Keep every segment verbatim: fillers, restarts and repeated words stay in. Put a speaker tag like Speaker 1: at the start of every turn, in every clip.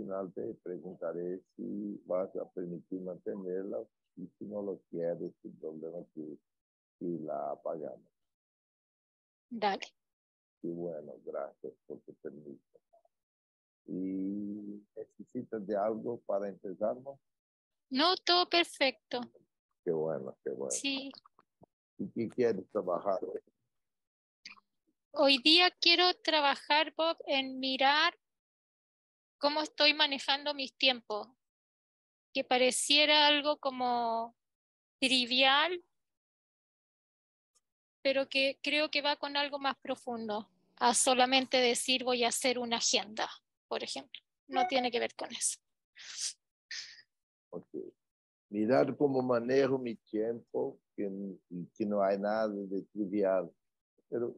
Speaker 1: final te preguntaré si vas a permitir mantenerla y si no lo quieres, sin problema que, que la apagamos.
Speaker 2: Dale.
Speaker 1: Y bueno, gracias por tu permiso. ¿Y necesitas de algo para empezarnos?
Speaker 2: No, todo perfecto.
Speaker 1: Qué bueno, qué bueno.
Speaker 2: Sí.
Speaker 1: ¿Y qué quieres trabajar hoy?
Speaker 2: Hoy día quiero trabajar, Bob, en mirar cómo estoy manejando mis tiempos, que pareciera algo como trivial, pero que creo que va con algo más profundo, a solamente decir voy a hacer una agenda, por ejemplo. No tiene que ver con eso.
Speaker 1: Okay. Mirar cómo manejo mi tiempo, que, que no hay nada de trivial. Pero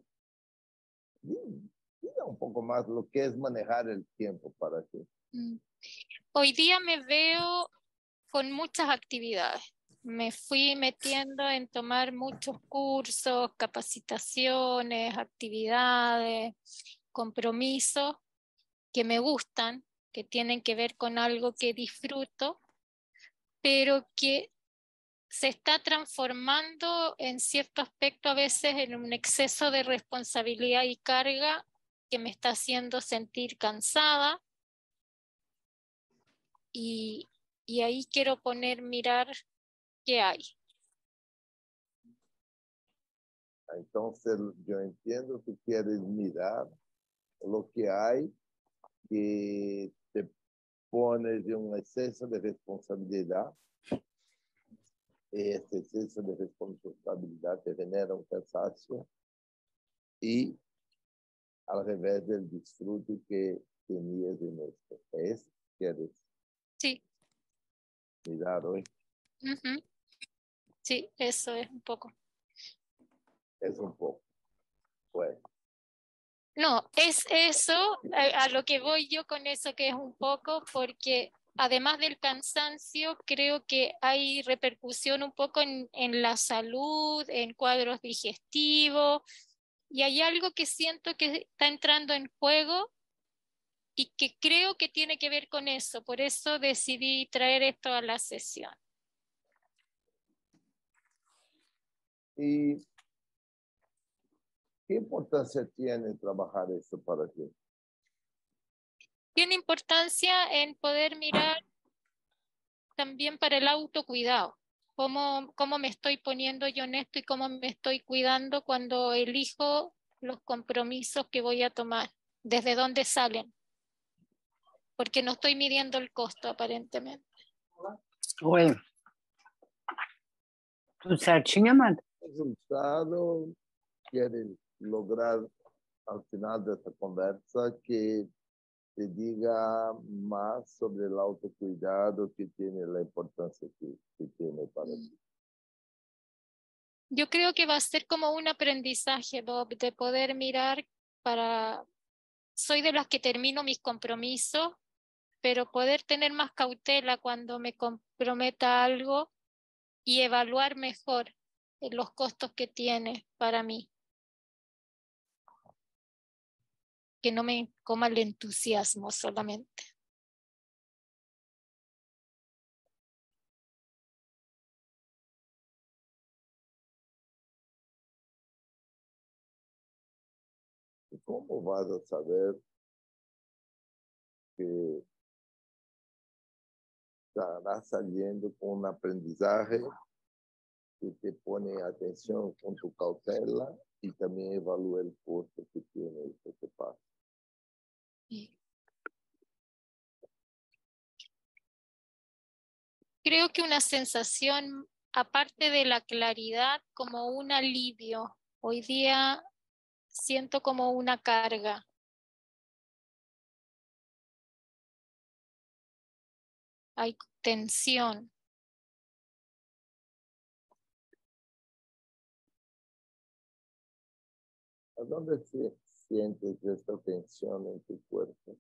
Speaker 1: diga un poco más lo que es manejar el tiempo para ti.
Speaker 2: Mm. Hoy día me veo con muchas actividades. Me fui metiendo en tomar muchos cursos, capacitaciones, actividades, compromisos que me gustan, que tienen que ver con algo que disfruto, pero que se está transformando en cierto aspecto a veces en un exceso de responsabilidad y carga que me está haciendo sentir cansada. Y, y ahí quiero poner, mirar qué hay.
Speaker 1: Entonces, yo entiendo que quieres mirar lo que hay que te pone de un exceso de responsabilidad. Este exceso de responsabilidad te genera un cansancio y al revés del disfrute que tenías en esto. Es quieres
Speaker 2: Sí.
Speaker 1: mirar hoy.
Speaker 2: Uh-huh. Sí, eso es un poco.
Speaker 1: Es un poco. Bueno.
Speaker 2: No, es eso, a, a lo que voy yo con eso que es un poco, porque además del cansancio, creo que hay repercusión un poco en, en la salud, en cuadros digestivos, y hay algo que siento que está entrando en juego y que creo que tiene que ver con eso. Por eso decidí traer esto a la sesión.
Speaker 1: ¿Y qué importancia tiene trabajar esto para ti?
Speaker 2: Tiene importancia en poder mirar también para el autocuidado. Cómo, cómo me estoy poniendo yo en esto y cómo me estoy cuidando cuando elijo los compromisos que voy a tomar, desde dónde salen, porque no estoy midiendo el costo aparentemente.
Speaker 3: Oi. Tudo certinho, Amanda?
Speaker 1: ¿Qué resultado quieres lograr al final de esta conversa que te diga más sobre el autocuidado que tiene, la importancia que, que tiene para ti?
Speaker 2: Yo creo que va a ser como un aprendizaje, Bob, de poder mirar para... Soy de las que termino mis compromisos, pero poder tener más cautela cuando me comprometa a algo y evaluar mejor los costos que tiene para mí. Que no me coma el entusiasmo solamente.
Speaker 1: ¿Y cómo vas a saber que estarás saliendo con un aprendizaje que te pone atención con tu cautela y también evalúa el costo que tiene esto que pasa?
Speaker 2: Sí. Creo que una sensación, aparte de la claridad, como un alivio. Hoy día siento como una carga. Hay tensión.
Speaker 1: ¿A dónde se sientes esta tensión en tu cuerpo?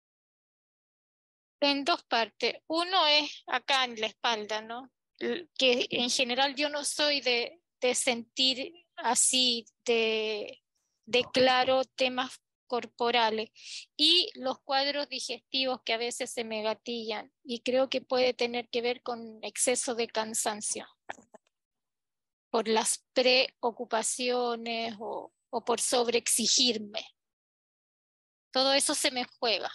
Speaker 2: En dos partes. Uno es acá en la espalda, ¿no? Que en general yo no soy de, de sentir así, de, de claro temas corporales y los cuadros digestivos que a veces se me gatillan y creo que puede tener que ver con exceso de cansancio por las preocupaciones o, o por sobreexigirme. Todo eso se me juega.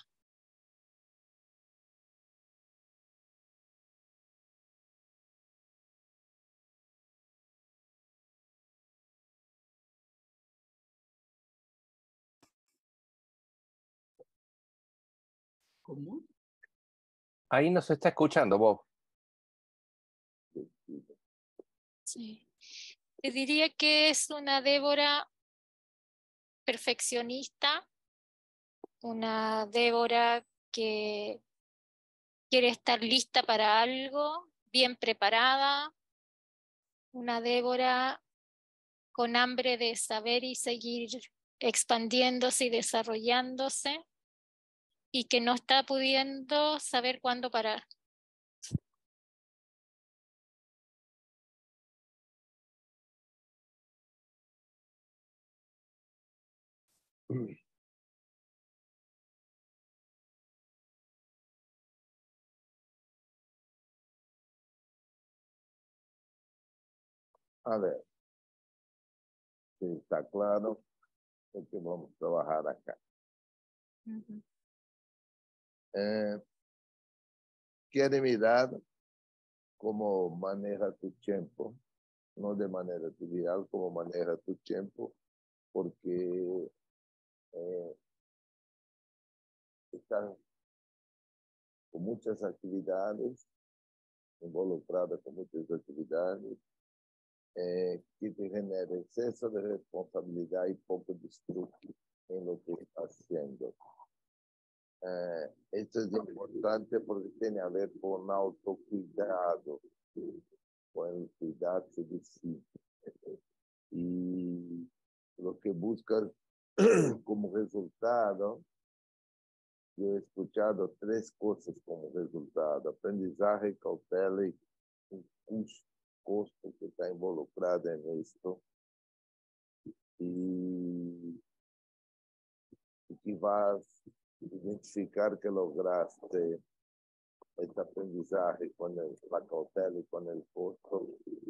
Speaker 3: ¿Cómo?
Speaker 4: Ahí nos está escuchando, Bob.
Speaker 2: Sí. Te diría que es una Débora perfeccionista, una Débora que quiere estar lista para algo, bien preparada, una Débora con hambre de saber y seguir expandiéndose y desarrollándose y que no está pudiendo saber cuándo parar.
Speaker 1: A ver, si está claro de que vamos a trabajar acá.
Speaker 2: Uh-huh.
Speaker 1: Eh, quiere mirar cómo maneja tu tiempo, no de manera trivial, cómo maneja tu tiempo, porque eh, están con muchas actividades, involucrada con muchas actividades, eh, que te genera exceso de responsabilidad y poco disfrute en lo que estás haciendo. Eh, esto es importante porque tiene a ver con autocuidado, con el cuidarse de sí. Y lo que buscas como resultado, yo he escuchado tres cosas como resultado: aprendizaje, cautela y un custo, costo que está involucrado en esto. Y, y que vas a identificar que lograste este aprendizaje con el, la cautela y con el costo.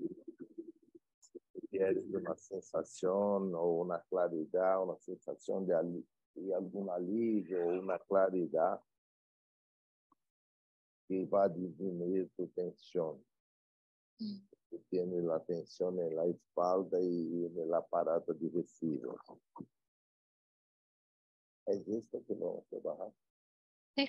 Speaker 1: Tienes una sensación o una claridad, una sensación de, ali de algún alivio, una claridad que va a disminuir tu tensión. Mm. Tienes la tensión en la espalda y en el aparato digestivo. ¿Es esto que vamos a trabajar?
Speaker 2: Sí.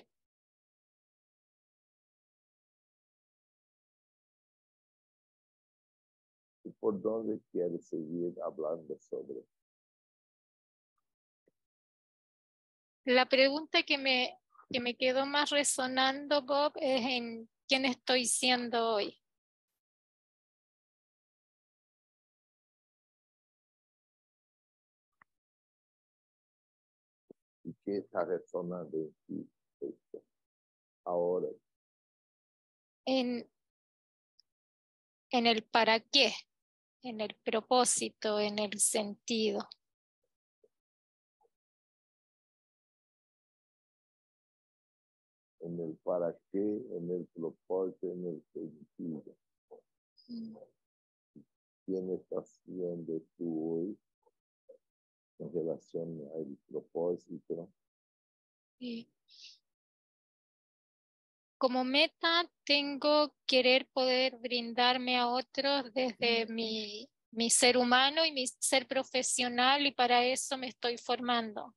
Speaker 1: ¿Y por dónde quieres seguir hablando sobre?
Speaker 2: La pregunta que me, que me quedó más resonando, Bob, es en quién estoy siendo hoy.
Speaker 1: ¿Y qué está resonando en ti esto ahora?
Speaker 2: En, en el para qué, en el propósito, en el sentido.
Speaker 1: En el para qué, en el propósito, en el sentido. Mm. ¿Quién estás siendo tú hoy en relación al propósito?
Speaker 2: Sí. Como meta tengo querer poder brindarme a otros desde mi, mi ser humano y mi ser profesional, y para eso me estoy formando.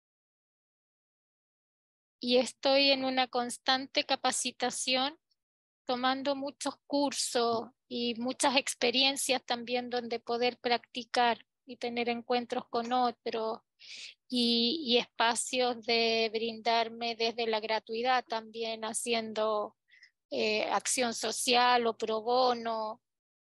Speaker 2: Y estoy en una constante capacitación, tomando muchos cursos y muchas experiencias también donde poder practicar y tener encuentros con otros y, y espacios de brindarme desde la gratuidad también, haciendo eh, acción social o pro bono.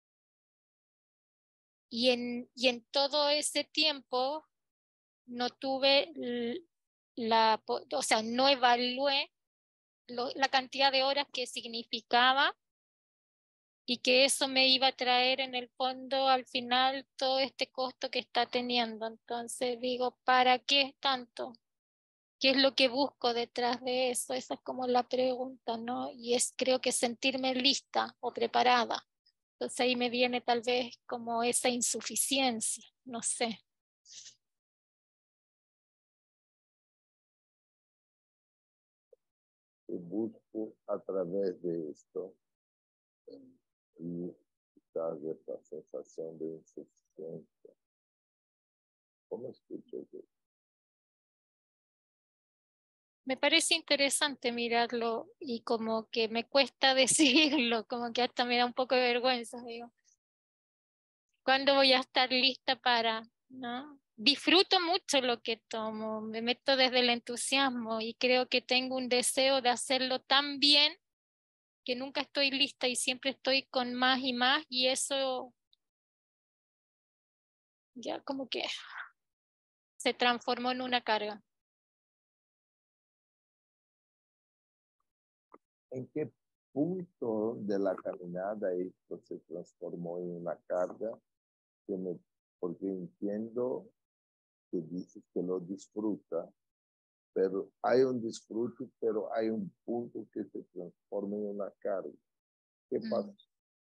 Speaker 2: Y en, y en todo ese tiempo no tuve la, o sea, no evalué lo, la cantidad de horas que significaba y que eso me iba a traer en el fondo al final todo este costo que está teniendo. Entonces digo, ¿para qué tanto? ¿Qué es lo que busco detrás de eso? Esa es como la pregunta, ¿no? Y es creo que sentirme lista o preparada. Entonces ahí me viene tal vez como esa insuficiencia, no sé.
Speaker 1: Y busco a través de esto y quizás esta sensación de insuficiencia. ¿Cómo escucho yo?
Speaker 2: Me parece interesante mirarlo y como que me cuesta decirlo, como que hasta me da un poco de vergüenza, digo. ¿Cuándo voy a estar lista para, no? Disfruto mucho lo que tomo, me meto desde el entusiasmo y creo que tengo un deseo de hacerlo tan bien que nunca estoy lista y siempre estoy con más y más y eso ya como que se transformó en una carga.
Speaker 1: ¿En qué punto de la caminada esto se transformó en una carga? Que me, porque entiendo que dices que lo disfruta, pero hay un disfrute, pero hay un punto que se transforma en una carga. ¿Qué pasa?
Speaker 2: Mm.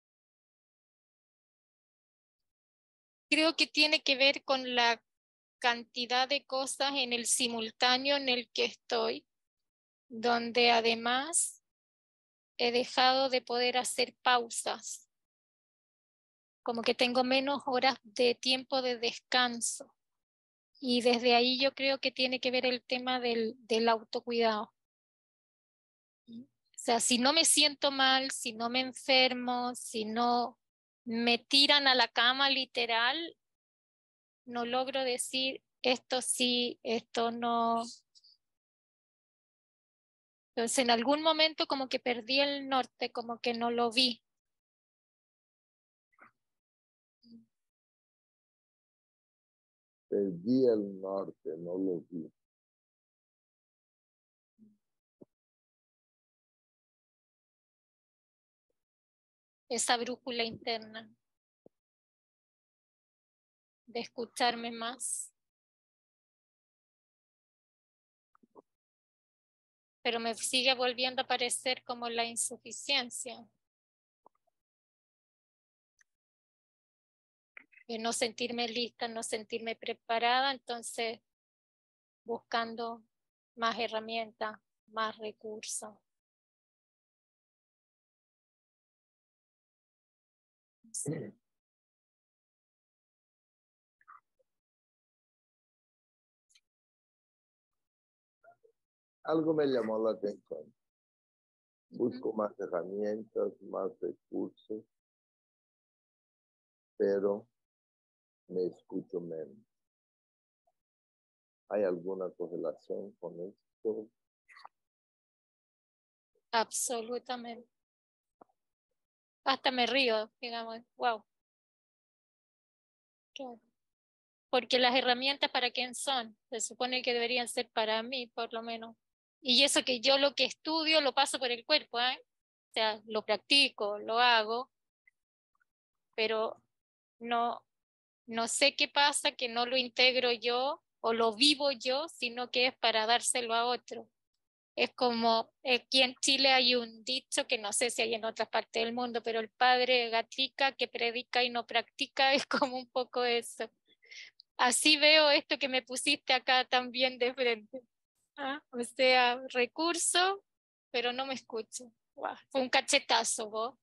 Speaker 2: Creo que tiene que ver con la cantidad de cosas en el simultáneo en el que estoy, donde además he dejado de poder hacer pausas, como que tengo menos horas de tiempo de descanso. Y desde ahí yo creo que tiene que ver el tema del, del autocuidado. O sea, si no me siento mal, si no me enfermo, si no me tiran a la cama literal, no logro decir esto sí, esto no. Entonces en algún momento como que perdí el norte, como que no lo vi.
Speaker 1: Perdí el norte, no lo vi.
Speaker 2: Esa brújula interna de escucharme más. Pero me sigue volviendo a aparecer como la insuficiencia. De no sentirme lista, no sentirme preparada, entonces buscando más herramientas, más recursos. Sí.
Speaker 1: Algo me llamó la atención. Busco uh-huh. más herramientas, más recursos, pero me escucho menos. ¿Hay alguna correlación con esto?
Speaker 2: Absolutamente. Hasta me río, digamos, wow. Claro. Porque las herramientas, ¿para quién son? Se supone que deberían ser para mí, por lo menos. Y eso que yo lo que estudio lo paso por el cuerpo, ¿eh? O sea, lo practico, lo hago, pero no, no sé qué pasa, que no lo integro yo o lo vivo yo, sino que es para dárselo a otro. Es como, aquí en Chile hay un dicho que no sé si hay en otras partes del mundo, pero el padre gatica que predica y no practica, es como un poco eso. Así veo esto que me pusiste acá también de frente. ¿Ah? O sea, recurso, pero no me escucho. Wow. Fue un cachetazo, vos.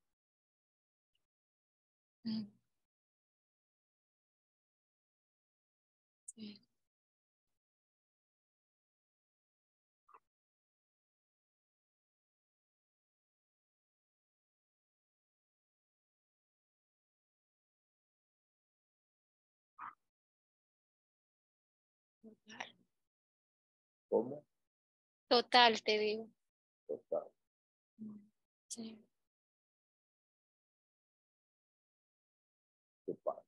Speaker 2: Mm. Sí. Total.
Speaker 1: ¿Cómo?
Speaker 2: Total, te digo.
Speaker 1: Total.
Speaker 2: Sí.
Speaker 1: ¿Qué pasa?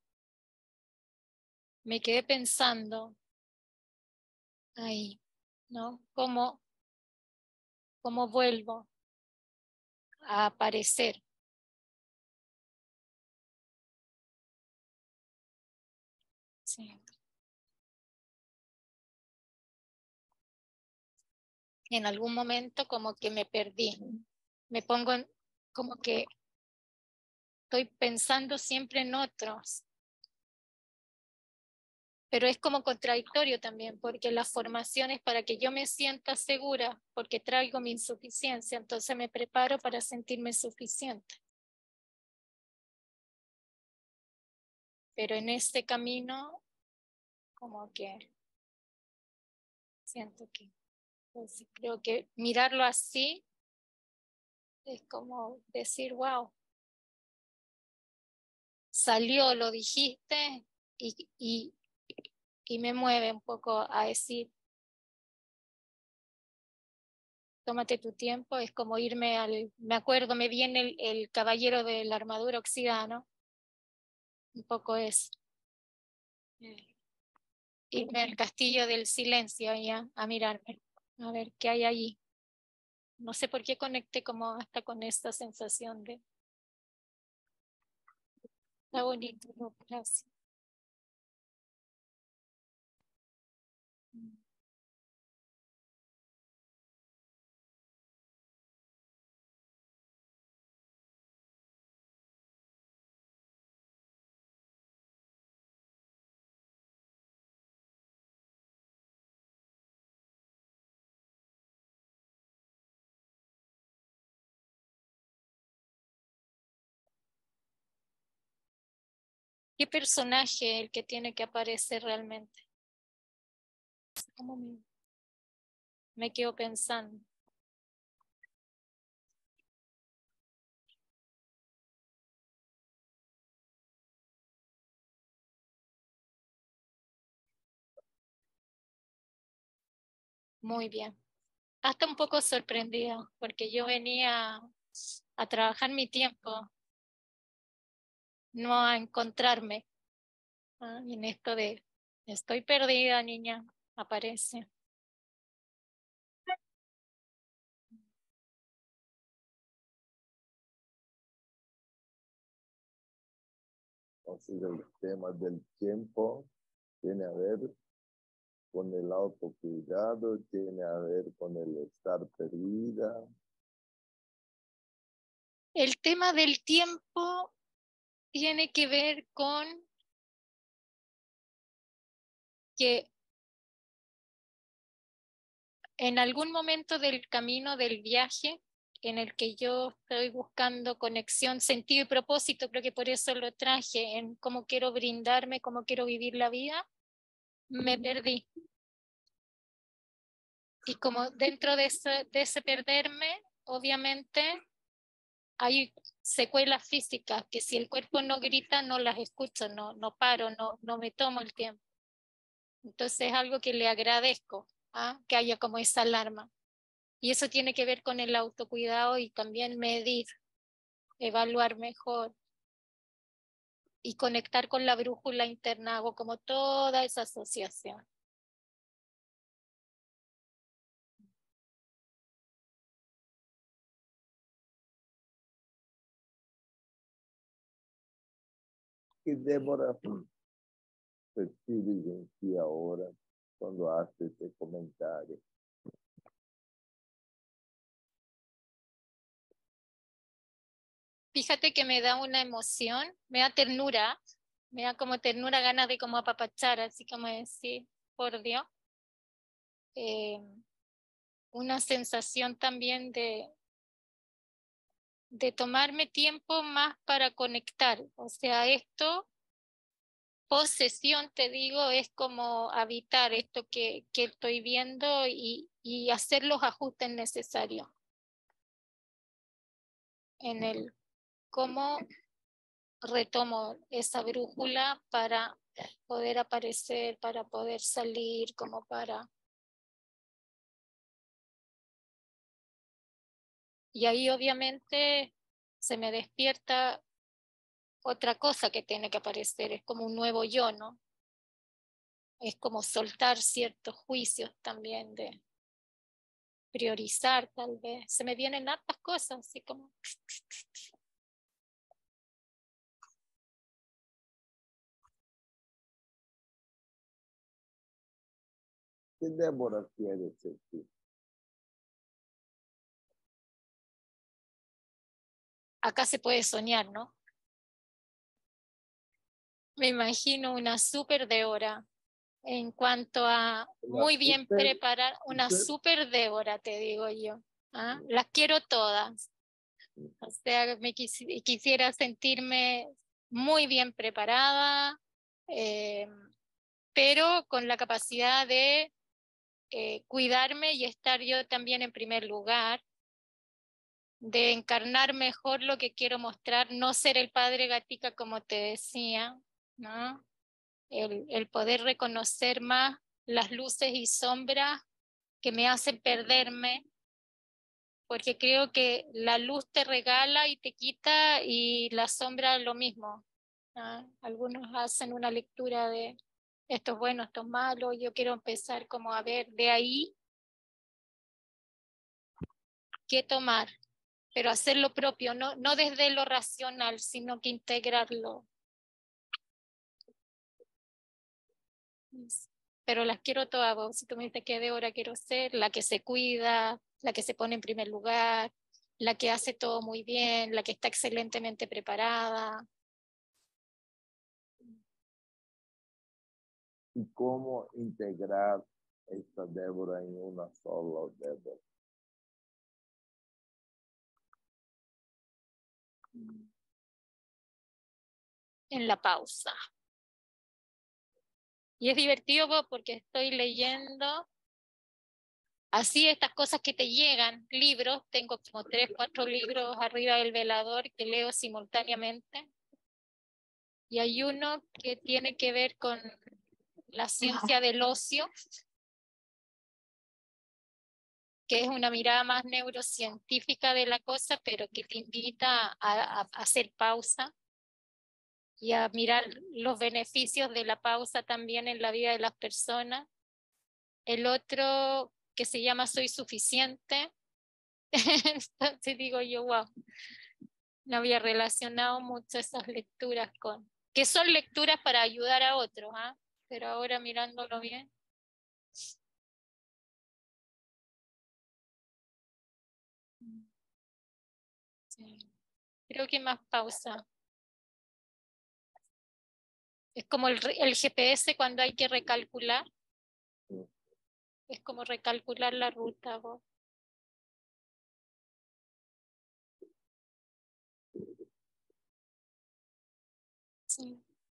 Speaker 2: Me quedé pensando ahí, ¿no? ¿Cómo, cómo vuelvo a aparecer? en algún momento como que me perdí. Me pongo en, como que estoy pensando siempre en otros. Pero es como contradictorio también, porque la formación es para que yo me sienta segura, porque traigo mi insuficiencia, entonces me preparo para sentirme suficiente. Pero en este camino, como que siento que, pues, creo que mirarlo así es como decir, wow, salió, lo dijiste, y, y, y me mueve un poco a decir, tómate tu tiempo, es como irme al, me acuerdo, me viene el, el caballero de la armadura oxidada, ¿no? Un poco es irme al castillo del silencio ya, a mirarme, a ver qué hay allí. No sé por qué conecté como hasta con esta sensación de, está bonito, no, gracias. ¿Qué personaje el que tiene que aparecer realmente? ¿Cómo me, me quedo pensando? Muy bien. Hasta un poco sorprendida, porque yo venía a trabajar mi tiempo, no a encontrarme. ¿Ah? En esto de estoy perdida, niña, aparece.
Speaker 1: Entonces el tema del tiempo tiene a ver con el autocuidado, tiene a ver con el estar perdida.
Speaker 2: El tema del tiempo tiene que ver con que en algún momento del camino del viaje en el que yo estoy buscando conexión, sentido y propósito, creo que por eso lo traje, en cómo quiero brindarme, cómo quiero vivir la vida, me perdí. Y como dentro de ese, de ese perderme, obviamente hay secuelas físicas que si el cuerpo no grita, no las escucho, no, no paro, no, no me tomo el tiempo. Entonces es algo que le agradezco, ¿ah? Que haya como esa alarma. Y eso tiene que ver con el autocuidado y también medir, evaluar mejor y conectar con la brújula interna, hago como toda esa asociación.
Speaker 1: ¿Qué Débora percibes en ti ahora cuando hace ese comentario?
Speaker 2: Fíjate que me da una emoción, me da ternura, me da como ternura, ganas de como apapachar, así como decir, por Dios. Eh, una sensación también de, de tomarme tiempo más para conectar. O sea, esto, posesión, te digo, es como habitar esto que, que estoy viendo y, y hacer los ajustes necesarios en el cómo retomo esa brújula para poder aparecer, para poder salir, como para... Y ahí obviamente se me despierta otra cosa que tiene que aparecer, es como un nuevo yo, ¿no? Es como soltar ciertos juicios también de priorizar tal vez. Se me vienen hartas cosas, así como...
Speaker 1: ¿Qué Débora quiere sentir?
Speaker 2: acá se puede soñar, ¿no? Me imagino una super Débora en cuanto a muy bien preparada, una super Débora, te digo yo. ¿Ah? Las quiero todas. O sea, me quis quisiera sentirme muy bien preparada, eh, pero con la capacidad de eh, cuidarme y estar yo también en primer lugar, de encarnar mejor lo que quiero mostrar, no ser el padre Gatica como te decía, ¿no? El, el poder reconocer más las luces y sombras que me hacen perderme, porque creo que la luz te regala y te quita y la sombra lo mismo. ¿Ah? Algunos hacen una lectura de esto es bueno, esto es malo, yo quiero empezar como a ver de ahí qué tomar, pero hacer lo propio, no, no desde lo racional, sino que integrarlo. Pero las quiero todas, vos. Si tú me dices qué Débora quiero ser, la que se cuida, la que se pone en primer lugar, la que hace todo muy bien, la que está excelentemente preparada.
Speaker 1: ¿Y cómo integrar esta Débora en una sola Débora?
Speaker 2: En la pausa. Y es divertido vos, porque estoy leyendo así estas cosas que te llegan, libros, tengo como tres, cuatro libros arriba del velador que leo simultáneamente. Y hay uno que tiene que ver con la ciencia del ocio, que es una mirada más neurocientífica de la cosa, pero que te invita a, a, a hacer pausa y a mirar los beneficios de la pausa también en la vida de las personas. El otro que se llama Soy Suficiente. Entonces digo yo, wow, no había relacionado mucho esas lecturas con, que son lecturas para ayudar a otros, ¿ah? Pero ahora mirándolo bien. Sí. Creo que más pausa. Es como el, el G P S cuando hay que recalcular.
Speaker 1: Sí.
Speaker 2: Es como recalcular la ruta. ¿Vos? Sí.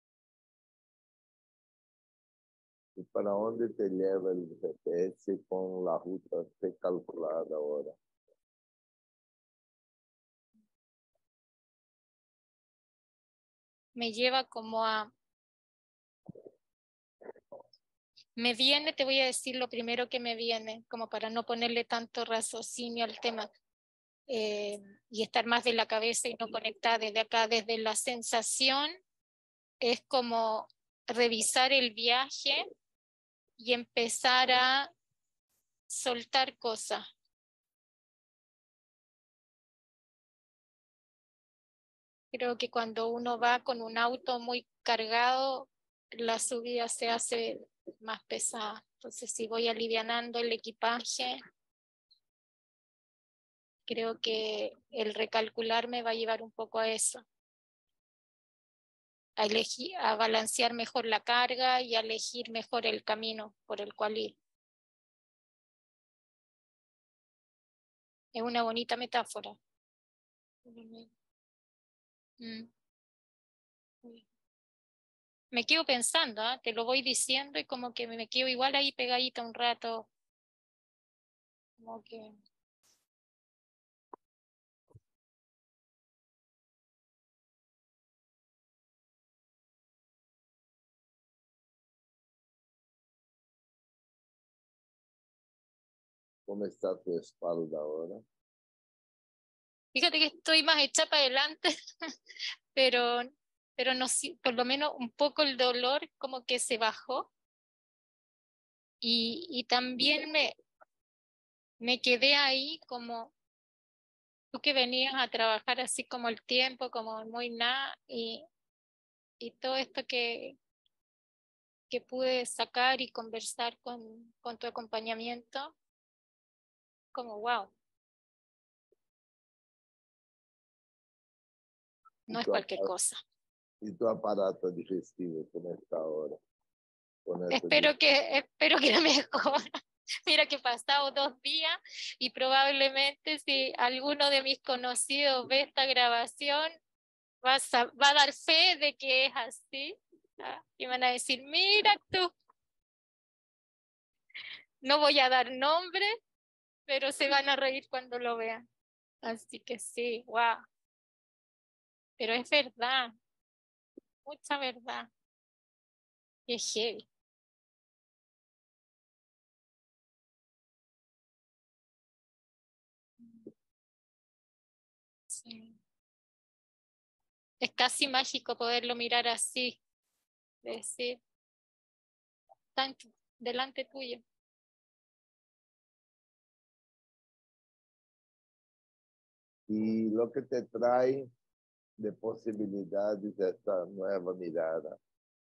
Speaker 1: ¿Y para dónde te lleva el G P S con la ruta recalculada ahora?
Speaker 2: Me lleva como a... Me viene, te voy a decir lo primero que me viene, como para no ponerle tanto raciocinio al tema eh, y estar más de la cabeza y no conectar desde acá, desde la sensación, es como revisar el viaje y empezar a soltar cosas. Creo que cuando uno va con un auto muy cargado, la subida se hace más pesada. Entonces, si voy alivianando el equipaje, creo que el recalcular me va a llevar un poco a eso. A, elegir, a balancear mejor la carga y a elegir mejor el camino por el cual ir. Es una bonita metáfora. Mm. Me quedo pensando, ¿eh? Te lo voy diciendo y como que me quedo igual ahí pegadita un rato. Como que...
Speaker 1: ¿Cómo está tu espalda ahora?
Speaker 2: Fíjate que estoy más hecha para adelante, pero, pero no, por lo menos un poco el dolor como que se bajó. Y, y también me, me quedé ahí como tú que venías a trabajar así como el tiempo, como muy nada, y, y todo esto que, que pude sacar y conversar con, con tu acompañamiento, como wow. no es cualquier cosa.
Speaker 1: ¿Y tu aparato digestivo cómo está ahora?
Speaker 2: Espero que, espero que mejor. Mira que he pasado dos días y probablemente si alguno de mis conocidos ve esta grabación, va a, va a dar fe de que es así. ¿Ah? Y van a decir, mira tú. No voy a dar nombre, pero se van a reír cuando lo vean. Así que sí, wow. Pero es verdad, mucha verdad. Y es heavy. Sí. Es casi mágico poderlo mirar así, decir, tanto delante tuyo.
Speaker 1: Y lo que te trae de posibilidades de esta nueva mirada.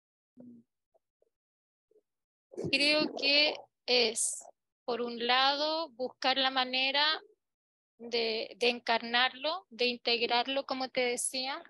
Speaker 2: Creo que es, por un lado, buscar la manera de, de encarnarlo, de integrarlo, como te decía,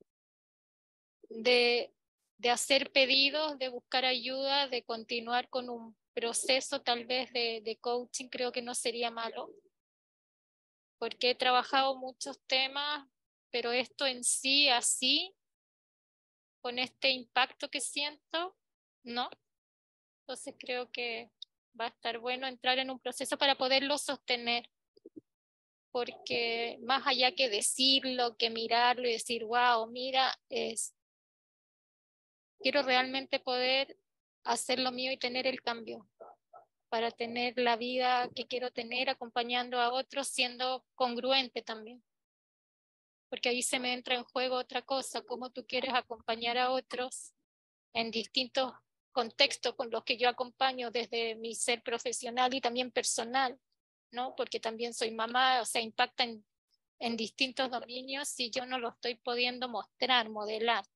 Speaker 2: de, de hacer pedidos, de buscar ayuda, de continuar con un proceso tal vez de, de coaching, creo que no sería malo, porque he trabajado muchos temas, pero esto en sí, así, con este impacto que siento, no. Entonces creo que va a estar bueno entrar en un proceso para poderlo sostener, porque más allá que decirlo, que mirarlo y decir, wow, mira, es, quiero realmente poder hacer lo mío y tener el cambio, para tener la vida que quiero tener acompañando a otros, siendo congruente también. Porque ahí se me entra en juego otra cosa, cómo tú quieres acompañar a otros en distintos contextos con los que yo acompaño desde mi ser profesional y también personal, ¿no? Porque también soy mamá, o sea, impacta en, en distintos dominios si yo no lo estoy pudiendo mostrar, modelar.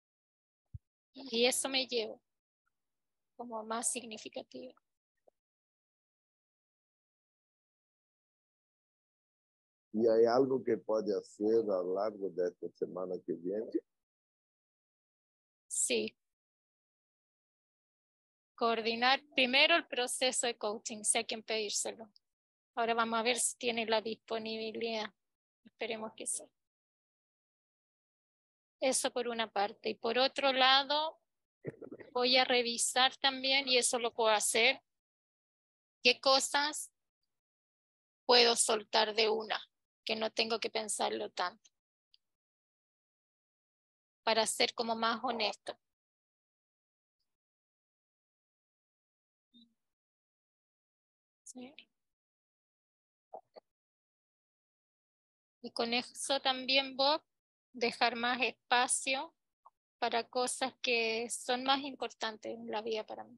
Speaker 2: Y eso me llevo como más significativo.
Speaker 1: ¿Y hay algo que puede hacer a lo largo de esta semana que viene?
Speaker 2: Sí. Coordinar primero el proceso de coaching, sé a quién pedírselo. Ahora vamos a ver si tiene la disponibilidad. Esperemos que sí. Eso por una parte. Y por otro lado, voy a revisar también, y eso lo puedo hacer, qué cosas puedo soltar de una, que no tengo que pensarlo tanto, para ser como más honesto. ¿Sí? Y con eso también, Bob, dejar más espacio para cosas que son más importantes en la vida para mí.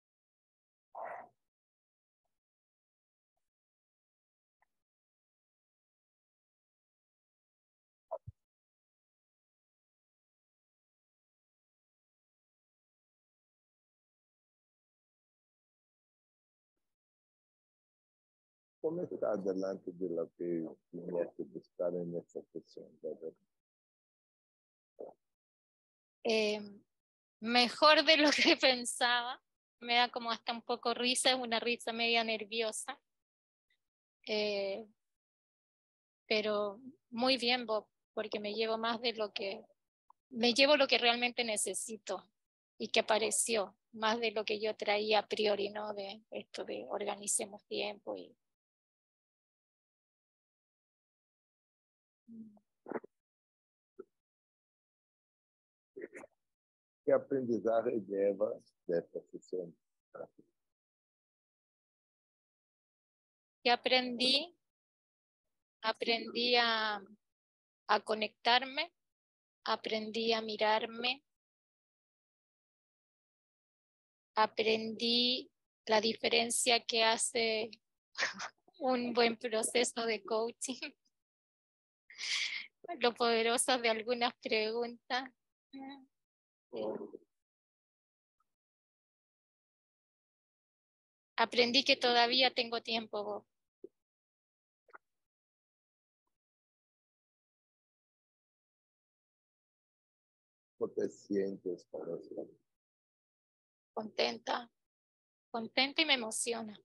Speaker 1: ¿Cómo está delante de lo que tienes que buscar en esta sesión?
Speaker 2: Eh, mejor de lo que pensaba. Me da como hasta un poco risa, es una risa media nerviosa. Eh, pero muy bien, Bob, porque me llevo más de lo que, me llevo lo que realmente necesito y que apareció, más de lo que yo traía a priori, ¿no? De esto de organicemos tiempo y...
Speaker 1: ¿Qué aprendizaje llevas de esta sesión?
Speaker 2: ¿Qué aprendí? Aprendí a, a conectarme, aprendí a mirarme, aprendí la diferencia que hace un buen proceso de coaching, lo poderoso de algunas preguntas. Aprendí que todavía tengo tiempo, Bob.
Speaker 1: ¿Cómo te sientes con eso?
Speaker 2: Contenta, contenta y me emociona.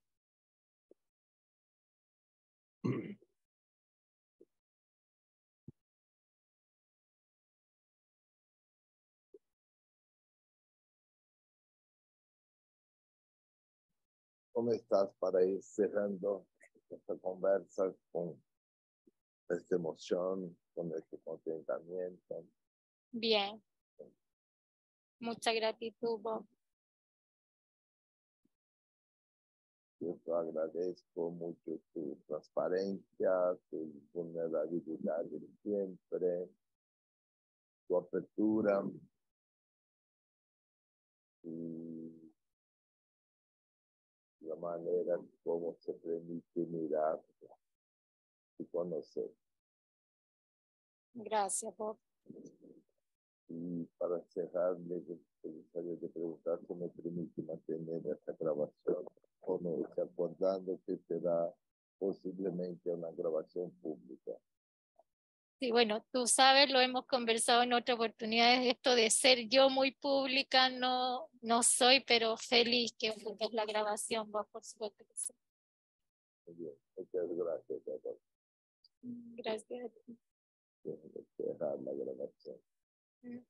Speaker 1: ¿Cómo estás para ir cerrando esta conversa con esta emoción, con este contentamiento?
Speaker 2: Bien. Mucha gratitud, Bob.
Speaker 1: Yo te agradezco mucho tu transparencia, tu vulnerabilidad de siempre, tu apertura y la manera como se permite mirar y conocer.
Speaker 2: Gracias, Bob.
Speaker 1: Y para cerrar, me gustaría de preguntar si me permite mantener esta grabación o no, acordando que será posiblemente una grabación pública.
Speaker 2: Sí, bueno, tú sabes, lo hemos conversado en otras oportunidades, esto de ser yo muy pública, no, no soy, pero feliz que ocupen la grabación, Bob, por supuesto que sí.
Speaker 1: Muy bien, muchas gracias. Doctor.
Speaker 2: Gracias a ti.
Speaker 1: Déjame cerrar la grabación.
Speaker 2: Mm.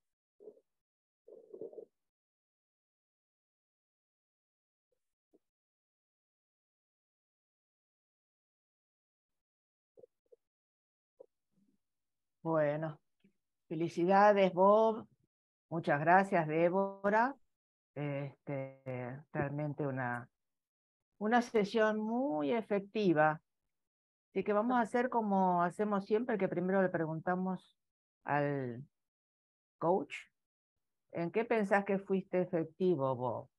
Speaker 5: Bueno, felicidades, Bob. Muchas gracias, Débora. Este, realmente una, una sesión muy efectiva. Así que vamos a hacer como hacemos siempre, que primero le preguntamos al coach, ¿en qué pensás que fuiste efectivo, Bob?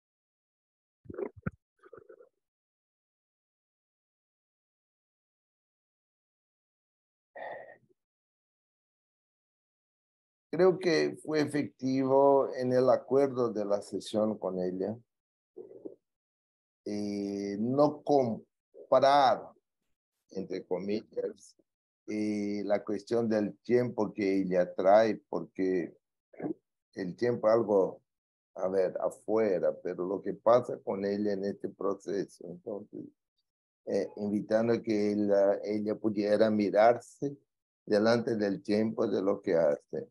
Speaker 1: Creo que fue efectivo en el acuerdo de la sesión con ella. Eh, no comparar, entre comillas, eh, la cuestión del tiempo que ella trae, porque el tiempo es algo, a ver, afuera, pero lo que pasa con ella en este proceso, entonces, eh, invitando a que ella, ella pudiera mirarse delante del tiempo de lo que hace.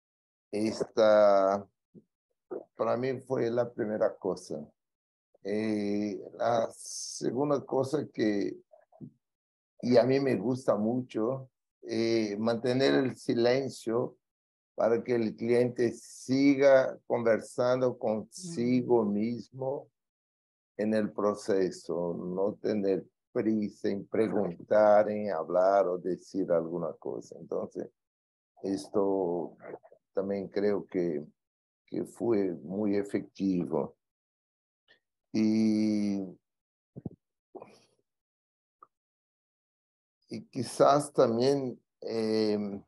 Speaker 1: Esta, para mí fue la primera cosa. Eh, la segunda cosa que, y a mí me gusta mucho, eh, mantener el silencio para que el cliente siga conversando consigo mismo en el proceso, no tener prisa en preguntar, en hablar o decir alguna cosa. Entonces, esto también creo que, que fue muy efectivo. Y, y quizás también eh,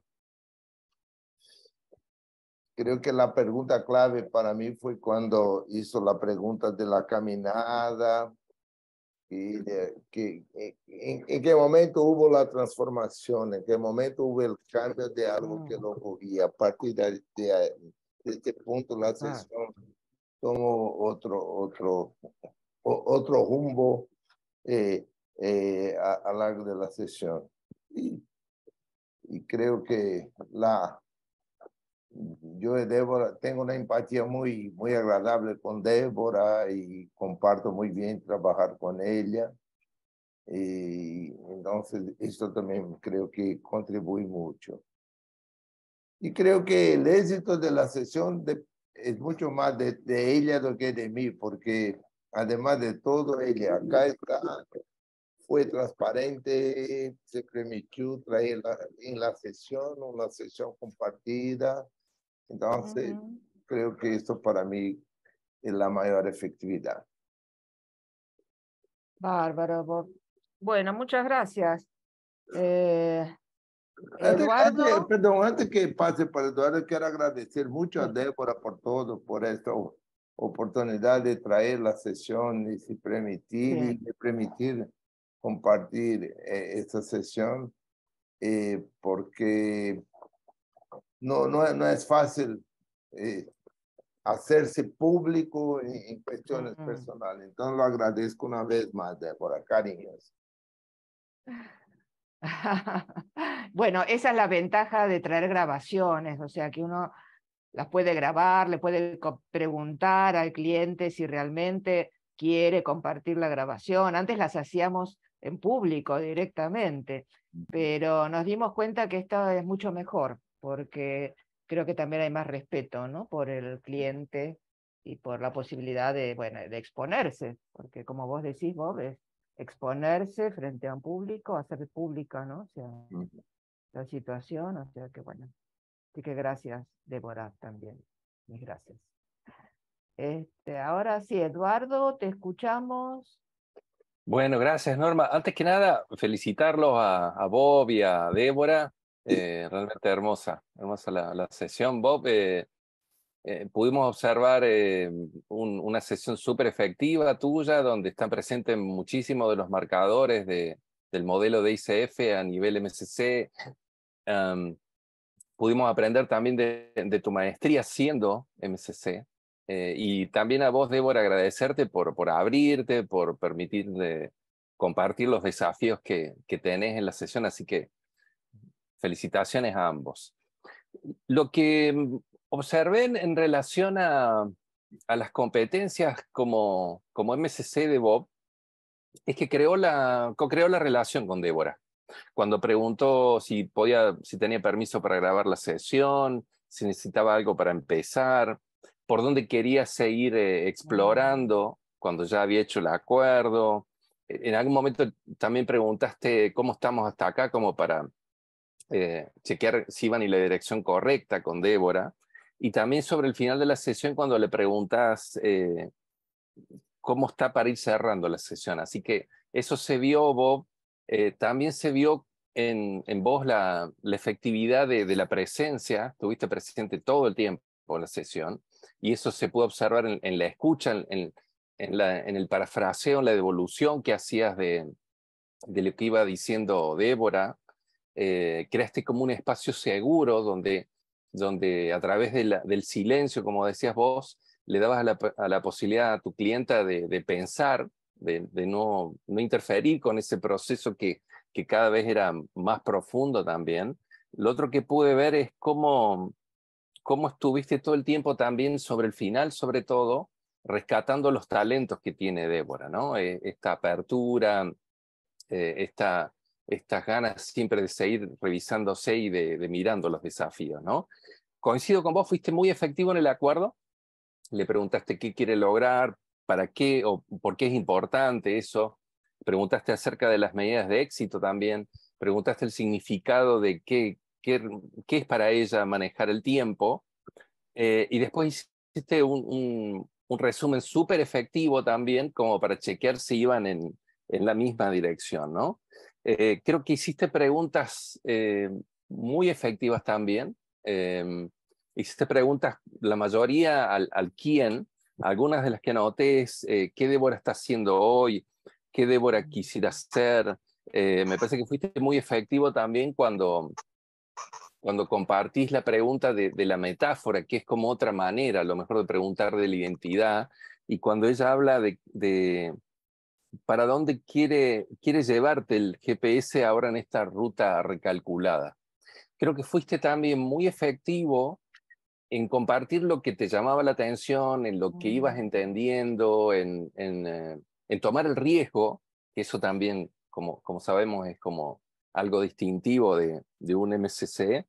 Speaker 1: creo que la pregunta clave para mí fue cuando hizo la pregunta de la caminada y de, que, en, en qué momento hubo la transformación, en qué momento hubo el cambio de algo que lo cogía. A partir de, de, de este punto la sesión tomó otro, otro, otro rumbo eh, eh, a, a lo largo de la sesión. Y, y creo que la, yo de Débora tengo una empatía muy, muy agradable con Débora y comparto muy bien trabajar con ella. Y entonces esto también creo que contribuye mucho. Y creo que el éxito de la sesión de, es mucho más de, de ella do que de mí, porque además de todo, ella acá está, fue transparente, se permitió traer la, en la sesión, una sesión compartida. Entonces, uh-huh. creo que esto para mí es la mayor efectividad.
Speaker 5: Bárbaro, Bob. Bueno, muchas gracias. Eh,
Speaker 1: antes,
Speaker 5: Eduardo.
Speaker 1: Antes, perdón, antes que pase para Eduardo, quiero agradecer mucho a Débora por todo, por esta oportunidad de traer la sesión y se permitir, sí. y de permitir compartir eh, esta sesión, eh, porque no, no, no es fácil eh, hacerse público en, en cuestiones
Speaker 5: Mm.
Speaker 1: personales. Entonces lo agradezco una vez más, Débora, cariños.
Speaker 5: Bueno, esa es la ventaja de traer grabaciones, o sea que uno las puede grabar, le puede preguntar al cliente si realmente quiere compartir la grabación. Antes las hacíamos en público directamente, pero nos dimos cuenta que esto es mucho mejor, porque creo que también hay más respeto, ¿no? Por el cliente y por la posibilidad de, bueno, de exponerse, porque como vos decís, Bob, es exponerse frente a un público, hacer pública, ¿no? O sea, la situación, o sea que bueno. Así que gracias, Débora, también. Mis gracias. Este, ahora sí, Eduardo, te escuchamos.
Speaker 4: Bueno, gracias, Norma. Antes que nada, felicitarlos a, a Bob y a Débora. Eh, realmente hermosa, hermosa la, la sesión. Bob, eh, eh, pudimos observar eh, un, una sesión súper efectiva tuya, donde están presentes muchísimos de los marcadores de, del modelo de I C F a nivel M C C. Um, pudimos aprender también de, de tu maestría siendo M C C. Eh, y también a vos, Débora, agradecerte por, por abrirte, por permitirte compartir los desafíos que, que tenés en la sesión. Así que felicitaciones a ambos. Lo que observé en, en relación a, a las competencias como, como M C C de Bob es que creó la, co-creó la relación con Débora. Cuando preguntó si podía, si tenía permiso para grabar la sesión, si necesitaba algo para empezar, por dónde quería seguir eh, explorando cuando ya había hecho el acuerdo. En algún momento también preguntaste cómo estamos hasta acá, como para eh, chequear si iban en la dirección correcta con Débora. Y también sobre el final de la sesión, cuando le preguntas eh, cómo está para ir cerrando la sesión. Así que eso se vio, Bob. Eh, también se vio en, en vos la, la efectividad de, de la presencia. Estuviste presente todo el tiempo en la sesión. Y eso se pudo observar en, en la escucha, en, en, la, en el parafraseo, en la devolución que hacías de, de lo que iba diciendo Débora. Eh, creaste como un espacio seguro donde, donde a través de la, del silencio, como decías vos, le dabas a la, a la posibilidad a tu clienta de, de pensar, de, de no, no interferir con ese proceso que, que cada vez era más profundo también. Lo otro que pude ver es cómo, cómo estuviste todo el tiempo también sobre el final, sobre todo, rescatando los talentos que tiene Débora, ¿no? Eh, esta apertura, eh, esta, estas ganas siempre de seguir revisándose y de, de mirando los desafíos, ¿no? Coincido con vos, fuiste muy efectivo en el acuerdo, le preguntaste qué quiere lograr, para qué o por qué es importante eso, preguntaste acerca de las medidas de éxito también, preguntaste el significado de qué, qué, qué es para ella manejar el tiempo, eh, y después hiciste un, un, un resumen súper efectivo también, como para chequear si iban en, en la misma dirección, ¿no? Eh, creo que hiciste preguntas eh, muy efectivas también. Eh, hiciste preguntas, la mayoría al, al quién, algunas de las que anoté es eh, qué Débora está haciendo hoy, qué Débora quisiera hacer. Eh, me parece que fuiste muy efectivo también cuando, cuando compartís la pregunta de, de la metáfora, que es como otra manera, a lo mejor, de preguntar de la identidad, y cuando ella habla de, de para dónde quiere, quiere llevarte el G P S ahora en esta ruta recalculada. Creo que fuiste también muy efectivo en compartir lo que te llamaba la atención, en lo que ibas entendiendo, en, en, eh, en tomar el riesgo, que eso también, como, como sabemos, es como algo distintivo de, de un M C C.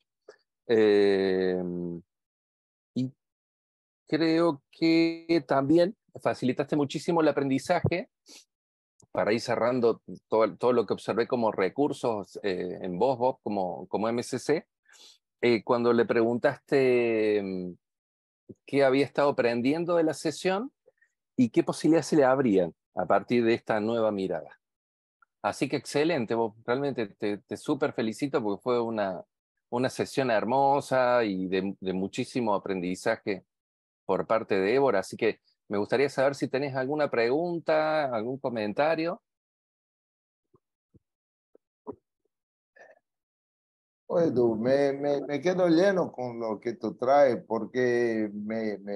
Speaker 4: Eh, y creo que también facilitaste muchísimo el aprendizaje para ir cerrando todo, todo lo que observé como recursos eh, en vos, Bob, como, como M C C. Eh, cuando le preguntaste mm, qué había estado aprendiendo de la sesión y qué posibilidades se le abrían a partir de esta nueva mirada. Así que excelente, Bob. Realmente te, te súper felicito porque fue una, una sesión hermosa y de, de muchísimo aprendizaje por parte de Débora. Así que me gustaría saber si tenés alguna pregunta, algún comentario.
Speaker 1: Oye, Edu, me, me, me quedo lleno con lo que tú traes porque me, me,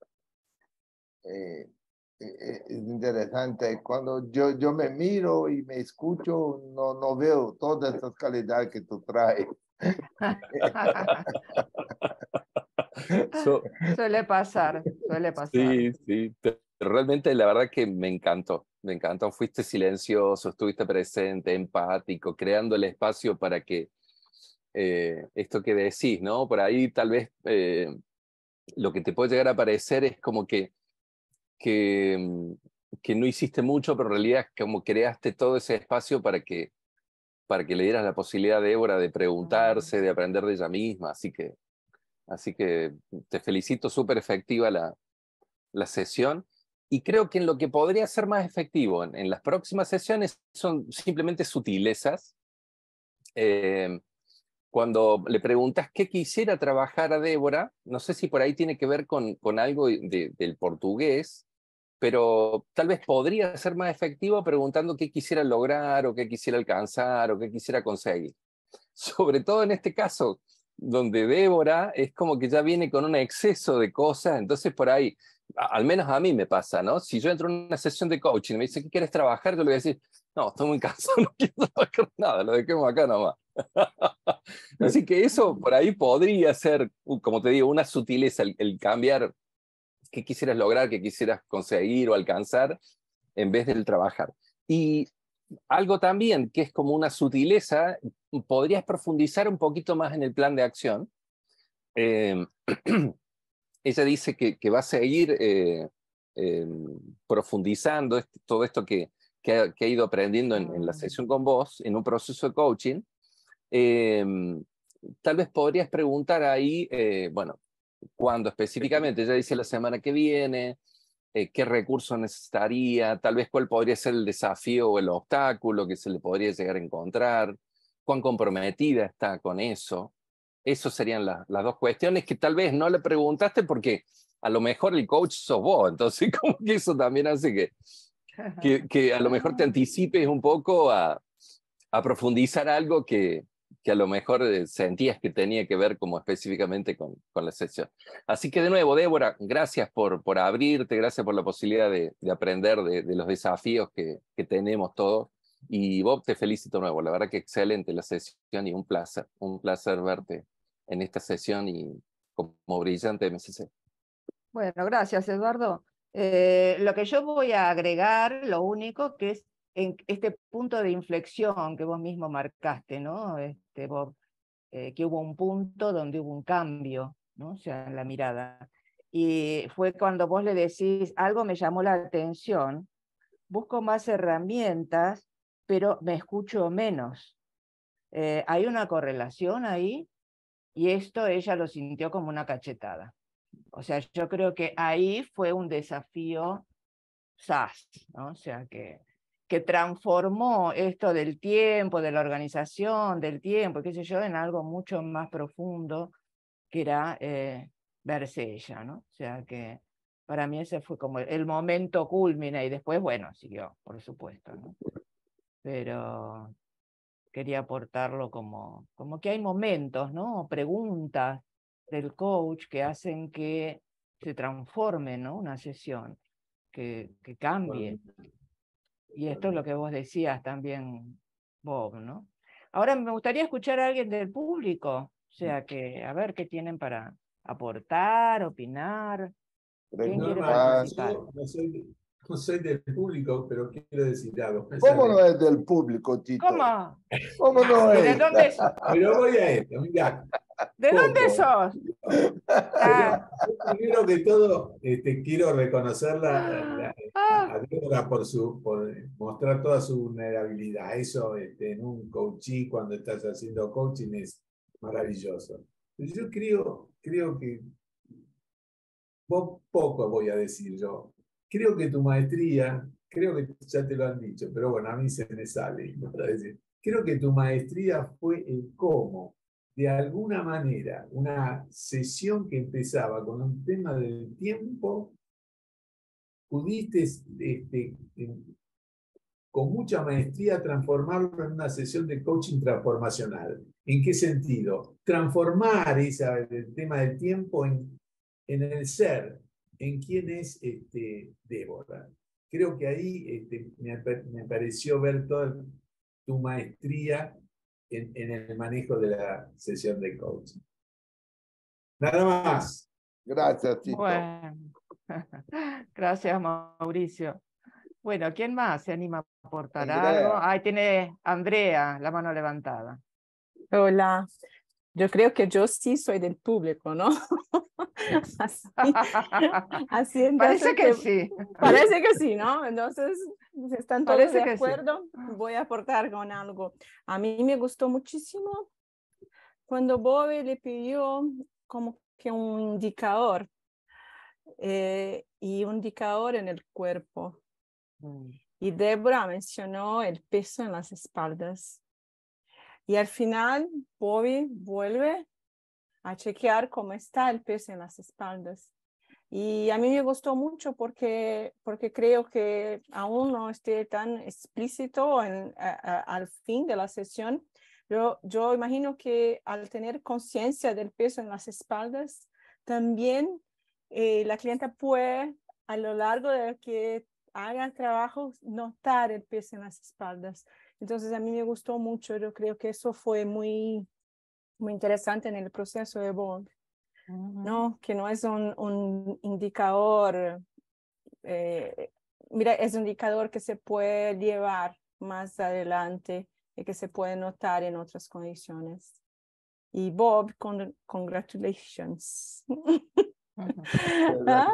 Speaker 1: eh, eh, es interesante. Cuando yo, yo me miro y me escucho, no, no veo todas estas calidades que tú traes.
Speaker 4: So,
Speaker 5: Suele pasar, suele pasar.
Speaker 4: sí, sí, te- realmente la verdad que me encantó, me encantó. Fuiste silencioso, estuviste presente, empático, creando el espacio para que eh, esto que decís, ¿no? Por ahí tal vez eh, lo que te puede llegar a parecer es como que, que, mm, que no hiciste mucho, pero en realidad como creaste todo ese espacio para que, para que le dieras la posibilidad a Débora de preguntarse, de aprender de ella misma. Así que, así que te felicito, súper efectiva la, la sesión. Y creo que en lo que podría ser más efectivo en, en las próximas sesiones son simplemente sutilezas. Eh, Cuando le preguntas qué quisiera trabajar a Débora, no sé si por ahí tiene que ver con, con algo de- del portugués, pero tal vez podría ser más efectivo preguntando qué quisiera lograr o qué quisiera alcanzar o qué quisiera conseguir. Sobre todo en este caso, donde Débora es como que ya viene con un exceso de cosas, entonces por ahí, a- al menos a mí me pasa, ¿no? Si yo entro en una sesión de coaching y me dice, ¿qué quieres trabajar? Yo le voy a decir, no, estoy muy cansado, no quiero trabajar nada, lo dejemos acá nomás. Así que eso por ahí podría ser, uh, como te digo, una sutileza, el, el cambiar qué quisieras lograr, qué quisieras conseguir o alcanzar en vez del trabajar. Y algo también que es como una sutileza, podrías profundizar un poquito más en el plan de acción. Eh, ella dice que, que va a seguir eh, eh, profundizando este- todo esto que, que, ha, que ha ido aprendiendo en, en la sesión con vos, en un proceso de coaching. Eh, Tal vez podrías preguntar ahí, eh, bueno, cuándo específicamente, ella dice la semana que viene, eh, qué recursos necesitaría, tal vez cuál podría ser el desafío o el obstáculo que se le podría llegar a encontrar, cuán comprometida está con eso. Esas serían la, las dos cuestiones que tal vez no le preguntaste porque a lo mejor el coach sos vos, entonces como que eso también hace que, que, que a lo mejor te anticipes un poco a, a profundizar algo que, que a lo mejor eh, sentías que tenía que ver como específicamente con, con la sesión. Así que de nuevo, Débora, gracias por, por abrirte, gracias por la posibilidad de, de aprender de, de los desafíos que, que tenemos todos. Y Bob, te felicito de nuevo, la verdad que excelente la sesión y un placer, un placer verte en esta sesión y como brillante M C C.
Speaker 5: Bueno, gracias, Eduardo. Eh, lo que yo voy a agregar, lo único que es en este punto de inflexión que vos mismo marcaste, ¿no? Este, Bob, eh, que hubo un punto donde hubo un cambio, ¿no? O sea, en la mirada. Y fue cuando vos le decís, algo me llamó la atención, busco más herramientas, pero me escucho menos. Eh, hay una correlación ahí, y esto ella lo sintió como una cachetada. O sea, yo creo que ahí fue un desafío S A S, ¿no? O sea, que, que transformó esto del tiempo, de la organización, del tiempo, qué sé yo, en algo mucho más profundo, que era eh, verse ella, ¿no? O sea, que para mí ese fue como el momento culmine, y después, bueno, siguió, por supuesto, ¿no? Pero quería aportarlo como, como que hay momentos, ¿no? Preguntas del coach que hacen que se transforme, ¿no? Una sesión, que, que cambie. Y esto es lo que vos decías también, Bob, ¿no? Ahora me gustaría escuchar a alguien del público, o sea, que a ver qué tienen para aportar, opinar. ¿Quién quiere
Speaker 1: Preguntar.
Speaker 5: participar?
Speaker 6: Yo no soy, no soy del público, pero quiero decir algo.
Speaker 1: ¿Cómo no es del público, Tito?
Speaker 5: ¿Cómo?
Speaker 1: ¿Cómo no
Speaker 5: ¿Y de
Speaker 1: es?
Speaker 5: dónde, so-
Speaker 6: Pero voy a esto, mira,
Speaker 5: ¿de dónde
Speaker 6: poco.
Speaker 5: sos?
Speaker 6: Pero
Speaker 5: Ah,
Speaker 6: yo primero que todo, este, quiero reconocer la, la-
Speaker 5: ah,
Speaker 6: a Débora por, su, por mostrar toda su vulnerabilidad. Eso este, en un coaching, cuando estás haciendo coaching, es maravilloso. Pero yo creo, creo que, vos poco voy a decir yo, creo que tu maestría, creo que ya te lo han dicho, pero bueno, a mí se me sale para decir, creo que tu maestría fue el cómo, de alguna manera, una sesión que empezaba con un tema del tiempo, pudiste este, con mucha maestría transformarlo en una sesión de coaching transformacional. ¿En qué sentido? Transformar esa, el tema del tiempo en, en el ser, en quién es este, Débora. Creo que ahí este, me, me pareció ver toda tu maestría en, en el manejo de la sesión de coaching. Nada más.
Speaker 1: Gracias, Tito.
Speaker 5: Bueno, gracias, Mauricio. Bueno, ¿quién más se anima a aportar algo?
Speaker 1: Andrea.
Speaker 5: Ahí tiene Andrea, la mano levantada.
Speaker 7: Hola, yo creo que yo sí soy del público, ¿no? Así, así
Speaker 5: Parece
Speaker 7: entonces
Speaker 5: que sí.
Speaker 7: Parece que sí, ¿no? Entonces, si están todos
Speaker 5: Parece
Speaker 7: de
Speaker 5: que sí.
Speaker 7: acuerdo, voy a aportar con algo. A mí me gustó muchísimo cuando Bobby le pidió como que un indicador eh, y un indicador en el cuerpo.
Speaker 5: Mm.
Speaker 7: Y Débora mencionó el peso en las espaldas. Y al final, Bobby vuelve a chequear cómo está el peso en las espaldas. Y a mí me gustó mucho porque, porque creo que aún no esté tan explícito en, a, a, al fin de la sesión. Yo, yo imagino que al tener conciencia del peso en las espaldas, también eh, la clienta puede a lo largo de que haga el trabajo notar el peso en las espaldas. Entonces a mí me gustó mucho. Yo creo que eso fue muy, muy interesante en el proceso de Bob.
Speaker 5: Uh-huh.
Speaker 7: ¿No? Que no es un, un indicador, eh, mira, es un indicador que se puede llevar más adelante y que se puede notar en otras condiciones. Y Bob, con, congratulations. ¿Ah?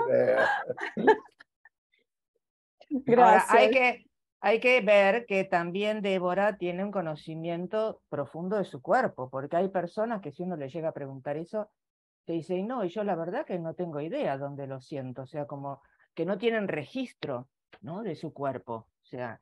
Speaker 7: Gracias.
Speaker 5: Ahora, hay que, hay que ver que también Débora tiene un conocimiento profundo de su cuerpo, porque hay personas que si uno le llega a preguntar eso, te dicen, no, y yo la verdad que no tengo idea dónde lo siento, o sea, como que no tienen registro, ¿no? De su cuerpo. O sea,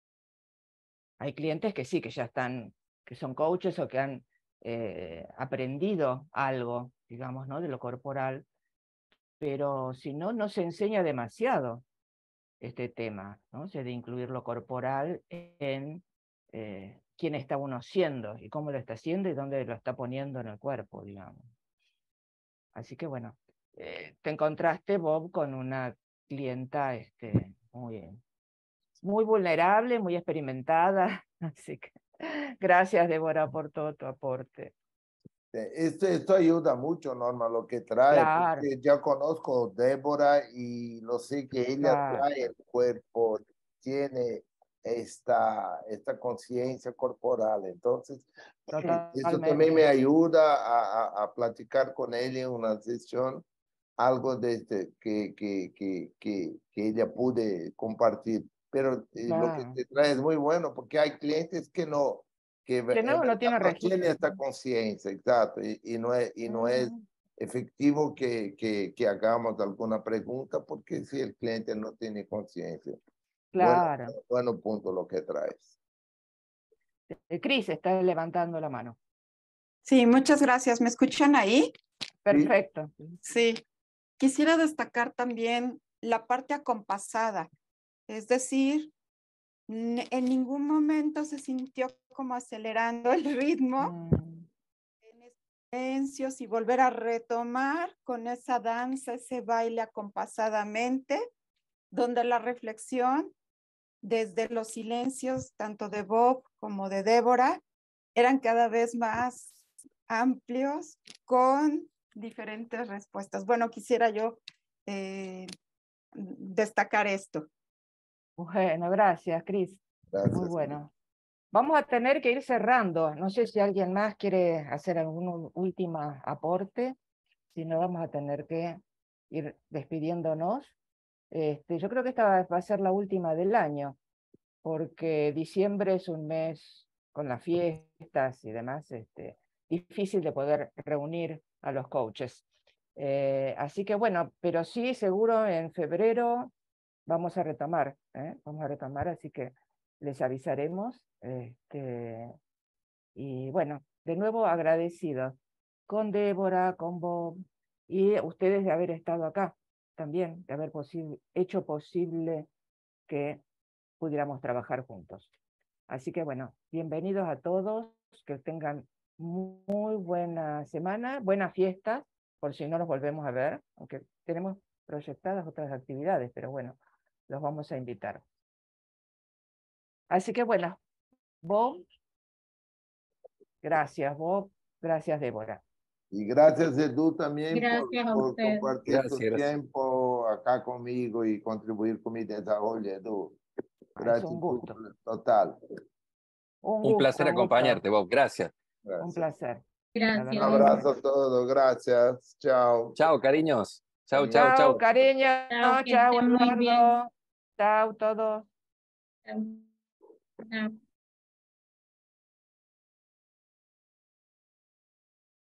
Speaker 5: hay clientes que sí, que ya están, que son coaches o que han eh, aprendido algo, digamos, ¿no? De lo corporal, pero si no, no se enseña demasiado este tema, ¿no? O sea, de incluir lo corporal en eh, quién está uno siendo y cómo lo está haciendo y dónde lo está poniendo en el cuerpo, digamos. Así que bueno, eh, te encontraste, Bob, con una clienta este, muy, muy vulnerable, muy experimentada. Así que gracias, Débora, por todo tu aporte.
Speaker 1: Esto, esto ayuda mucho, Norma, lo que trae,
Speaker 5: Claro.
Speaker 1: porque ya conozco a Débora y lo sé que ella
Speaker 5: Claro.
Speaker 1: trae el cuerpo, tiene esta, esta conciencia corporal. Entonces,
Speaker 5: Totalmente.
Speaker 1: eso también me ayuda a, a, a platicar con ella en una sesión, algo de este, que, que, que, que, que ella pude compartir. Pero eh,
Speaker 5: Claro.
Speaker 1: lo que te trae es muy bueno, porque hay clientes que no, que,
Speaker 5: que no, no tiene
Speaker 1: no
Speaker 5: registro.
Speaker 1: tiene esta conciencia, exacto, y, y no es, y no es efectivo que, que, que hagamos alguna pregunta, porque si el cliente no tiene conciencia.
Speaker 5: Claro.
Speaker 1: Bueno, bueno punto lo que traes.
Speaker 5: Cris está levantando la mano.
Speaker 8: Sí, muchas gracias. ¿Me escuchan ahí?
Speaker 5: Perfecto.
Speaker 8: Sí. Quisiera destacar también la parte acompasada, es decir, en ningún momento se sintió como acelerando el ritmo,
Speaker 5: Mm.
Speaker 8: en silencios y volver a retomar con esa danza, ese baile acompasadamente, donde la reflexión desde los silencios, tanto de Bob como de Débora, eran cada vez más amplios con diferentes respuestas. Bueno, quisiera yo eh, destacar esto.
Speaker 5: Bueno, gracias, Cris.
Speaker 1: Gracias.
Speaker 5: Muy bueno. Vamos a tener que ir cerrando. No sé si alguien más quiere hacer algún último aporte. Si no, vamos a tener que ir despidiéndonos. Este, yo creo que esta va, va a ser la última del año, porque diciembre es un mes con las fiestas y demás, este, difícil de poder reunir a los coaches. Eh, así que bueno, pero sí, seguro en febrero vamos a retomar, ¿eh? Vamos a retomar, así que les avisaremos. Este, y bueno, de nuevo agradecido con Débora, con Bob y ustedes de haber estado acá también, de haber posible, hecho posible que pudiéramos trabajar juntos. Así que bueno, bienvenidos a todos, que tengan muy buena semana, buenas fiestas, por si no los volvemos a ver, aunque tenemos proyectadas otras actividades, pero bueno, los vamos a invitar. Así que bueno, Bob, gracias Bob, gracias Débora.
Speaker 1: Y gracias Edu también
Speaker 9: Gracias a
Speaker 1: por, por
Speaker 9: usted.
Speaker 1: compartir
Speaker 4: Gracias,
Speaker 1: tu
Speaker 4: gracias.
Speaker 1: tiempo acá conmigo y contribuir con mi desarrollo, Edu.
Speaker 5: Ah, es un
Speaker 1: Gratitud
Speaker 5: gusto.
Speaker 1: total.
Speaker 5: Un,
Speaker 4: Un
Speaker 5: gusto,
Speaker 4: placer
Speaker 5: un gusto.
Speaker 4: acompañarte, Bob. Gracias.
Speaker 1: Gracias.
Speaker 5: Un placer.
Speaker 9: Gracias.
Speaker 1: Un abrazo a todos, gracias. Chao.
Speaker 4: Chao, cariños. Chao, chao,
Speaker 5: Chao,
Speaker 4: chao.
Speaker 5: cariño.
Speaker 9: Chao, que
Speaker 5: Chao,
Speaker 9: estén muy bien.
Speaker 5: Eduardo. Chao, todos.
Speaker 9: Chao. Chao.